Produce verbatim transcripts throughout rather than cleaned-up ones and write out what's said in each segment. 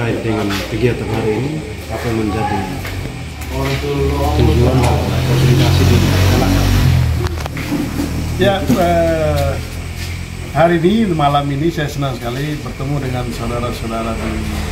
terkait dengan kegiatan hari ini, apa yang menjadi tujuan dan konsolidasi di Malaka? Ya, eh, hari ini, malam ini saya senang sekali bertemu dengan saudara-saudara di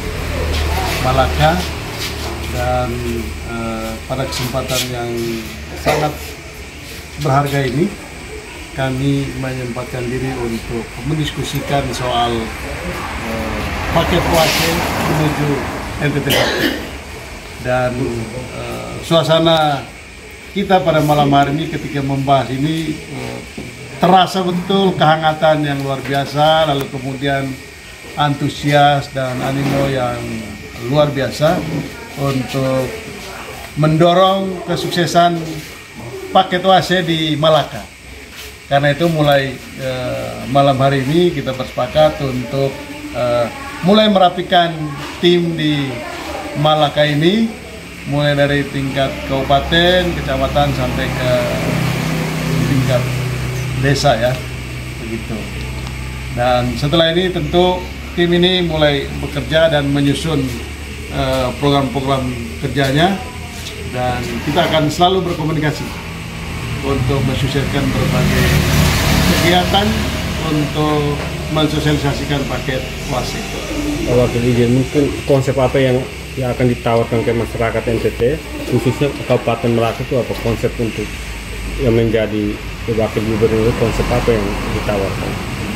Malaka, dan eh, pada kesempatan yang sangat berharga ini kami menyempatkan diri untuk mendiskusikan soal eh, paket Wase menuju N T T H. Dan uh, suasana kita pada malam hari ini ketika membahas ini uh, terasa betul kehangatan yang luar biasa, lalu kemudian antusias dan animo yang luar biasa untuk mendorong kesuksesan paket Wase di Malaka. Karena itu mulai uh, malam hari ini kita bersepakat untuk uh, mulai merapikan tim di Malaka ini, mulai dari tingkat kabupaten, kecamatan sampai ke tingkat desa ya, begitu. Dan setelah ini tentu tim ini mulai bekerja dan menyusun program-program uh, kerjanya, dan kita akan selalu berkomunikasi untuk mensukseskan berbagai kegiatan untuk mensosialisasikan paket Wase. Wakil izin, mungkin konsep apa yang yang akan ditawarkan ke masyarakat N T T, khususnya Kabupaten Malaka itu apa konsep untuk yang menjadi wakil gubernur, konsep apa yang ditawarkan?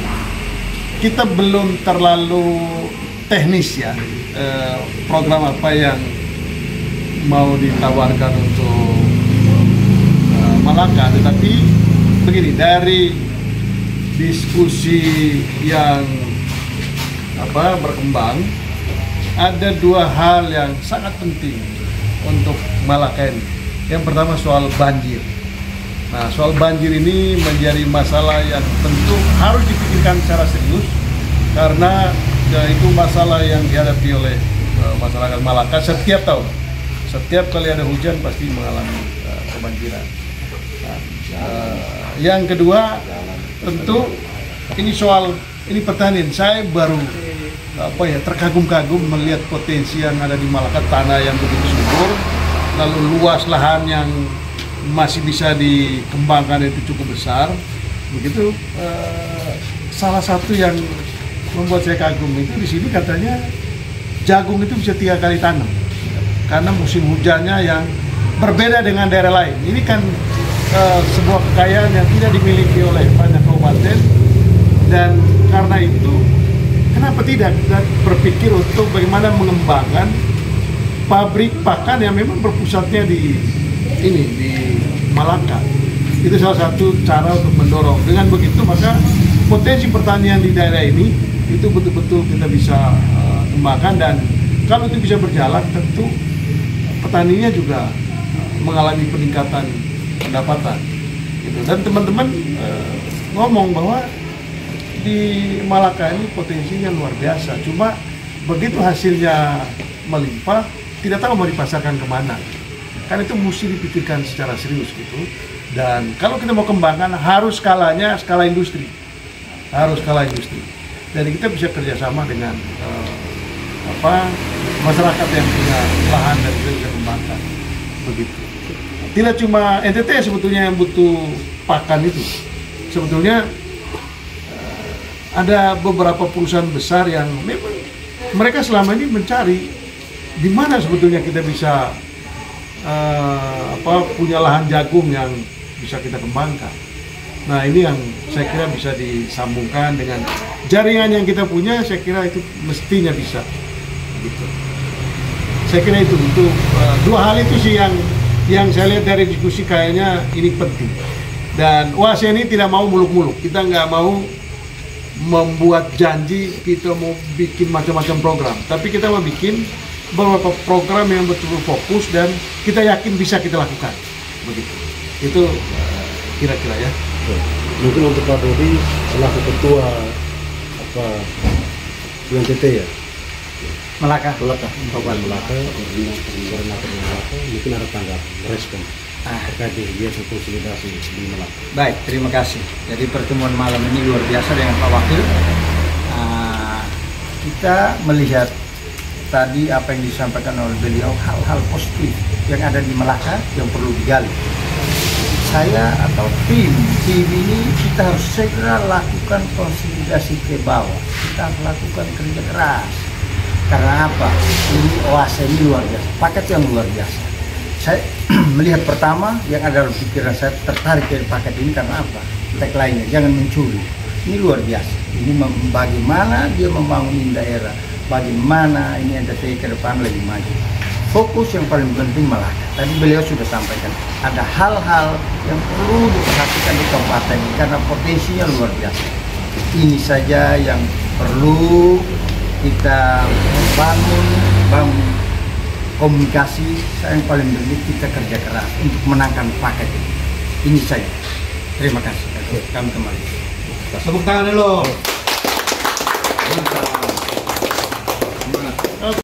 Kita belum terlalu teknis ya, eh, program apa yang mau ditawarkan untuk eh, Malaka, tetapi begini, dari diskusi yang apa berkembang, ada dua hal yang sangat penting untuk Malaka ini. Yang pertama soal banjir. Nah, soal banjir ini menjadi masalah yang tentu harus dipikirkan secara serius, karena ya, itu masalah yang dihadapi oleh uh, masyarakat Malaka setiap tahun. Setiap kali ada hujan pasti mengalami uh, kebanjiran. Nah, uh, yang kedua tentu ini soal ini pertanian. Saya baru apa ya terkagum-kagum melihat potensi yang ada di Malaka, tanah yang begitu subur, lalu luas lahan yang masih bisa dikembangkan itu cukup besar. Begitu eh, salah satu yang membuat saya kagum itu di sini katanya jagung itu bisa tiga kali tanam karena musim hujannya yang berbeda dengan daerah lain. Ini kan eh, sebuah kekayaan yang tidak dimiliki oleh banyak kabupaten, dan karena itu kenapa tidak kita berpikir untuk bagaimana mengembangkan pabrik pakan yang memang berpusatnya di ini di Malaka. Itu salah satu cara untuk mendorong. Dengan begitu maka potensi pertanian di daerah ini itu betul-betul kita bisa uh, kembangkan, dan kalau itu bisa berjalan tentu petaninya juga uh, mengalami peningkatan pendapatan. Gitu. Dan teman-teman uh, ngomong bahwa di Malaka ini potensinya luar biasa, cuma begitu hasilnya melimpah tidak tahu mau dipasarkan kemana, kan itu mesti dipikirkan secara serius gitu. Dan kalau kita mau kembangkan harus skalanya skala industri, harus skala industri. Jadi kita bisa kerjasama dengan uh, apa masyarakat yang punya lahan dan kita bisa kembangkan begitu. Tidak cuma N T T sebetulnya yang butuh pakan itu, sebetulnya ada beberapa perusahaan besar yang memang mereka selama ini mencari di mana sebetulnya kita bisa uh, apa punya lahan jagung yang bisa kita kembangkan. Nah, ini yang saya kira bisa disambungkan dengan jaringan yang kita punya. Saya kira itu mestinya bisa. Gitu. Saya kira itu untuk uh, dua hal itu sih yang yang saya lihat dari diskusi kayaknya ini penting. Dan Wase ini tidak mau muluk-muluk. Kita nggak mau membuat janji kita mau bikin macam-macam program, tapi kita mau bikin beberapa program yang betul-betul fokus dan kita yakin bisa kita lakukan. Begitu. Itu kira-kira ya. Mungkin untuk Pak Dodi selaku ketua apa U N T T ya, Malaka, Malaka, Kabupaten Malaka, koordinator Malaka, mungkin ada tanggapan, respon terkait kegiatan konsolidasi di Malaka. Baik, terima kasih. Jadi pertemuan malam ini luar biasa dengan Pak Wakil. Uh, kita melihat tadi apa yang disampaikan oleh beliau, hal-hal positif yang ada di Melaka yang perlu digali. Saya atau tim tim ini kita harus segera lakukan konsolidasi ke bawah. Kita harus lakukan kerja keras. Karena apa? Ini oase ini luar biasa, paket yang luar biasa. Saya melihat pertama yang ada dalam pikiran saya tertarik dari paket ini karena apa? Tagline-nya jangan mencuri. Ini luar biasa. Ini mem- bagaimana dia membangun daerah, bagaimana ini N T T ke depan lebih maju. Fokus yang paling penting Melaka. Tadi beliau sudah sampaikan ada hal-hal yang perlu diperhatikan di kabupaten ini karena potensinya luar biasa. Ini saja yang perlu kita bangun, bangun komunikasi. Saya yang paling penting kita kerja keras untuk menangkan paket ini. Ini saja. Terima kasih. Kami kembali. Tepuk tangan dulu.